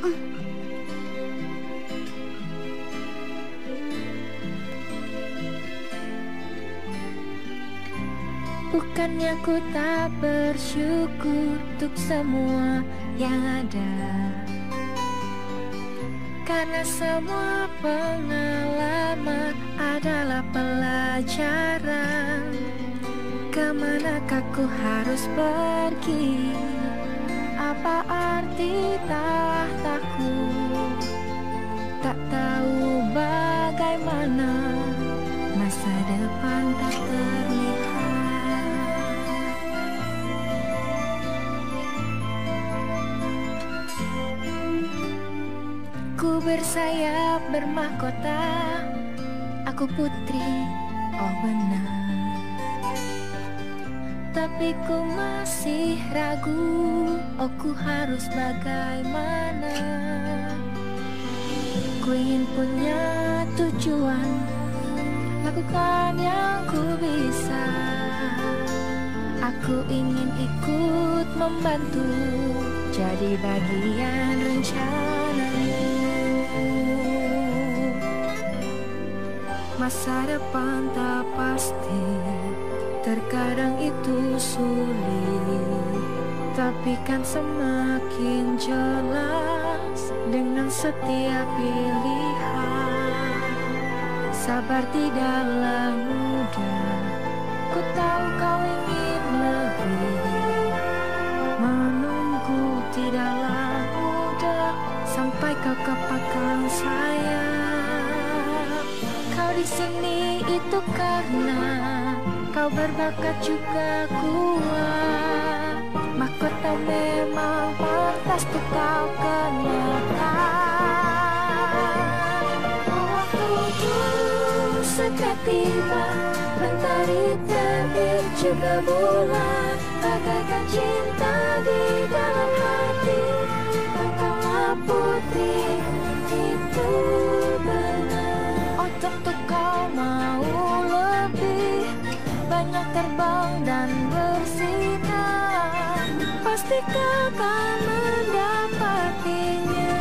Bukannya ku tak bersyukur untuk semua yang ada, karena semua pengalaman adalah pelajaran. Kemanakah ku harus pergi? Apa arti tahtaku? Tak tahu bagaimana masa depan tak terlihat. Ku bersayap bermahkota, aku putri, oh benar. Tapi ku masih ragu, oh ku harus bagaimana. Ku ingin punya tujuan, lakukan yang ku bisa. Aku ingin ikut membantu, jadi bagian rencanamu. Masa depan tak pasti, terkadang itu sulit, tapi kan semakin jelas dengan setiap pilihan. Sabar tidaklah mudah, ku tahu kau ingin lebih. Menunggu tidaklah mudah, sampai kau kepakang sayang. Kau di sini itu karena kau berbakat juga kuat. Mahkota memang pantas untuk kau kenakan. Waktuku segera tiba, mentari terbit juga bulan, bagaikan cinta di dalam hati. Engkaulah putri, itu benar. Oh tentu kau mau lebih banyak terbang dan bersinar, pasti kau akan mendapatinya.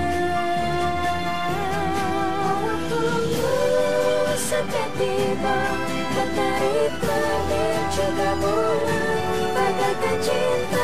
Waktuku segera tiba, matahari terbit juga bulan, bagaikan cinta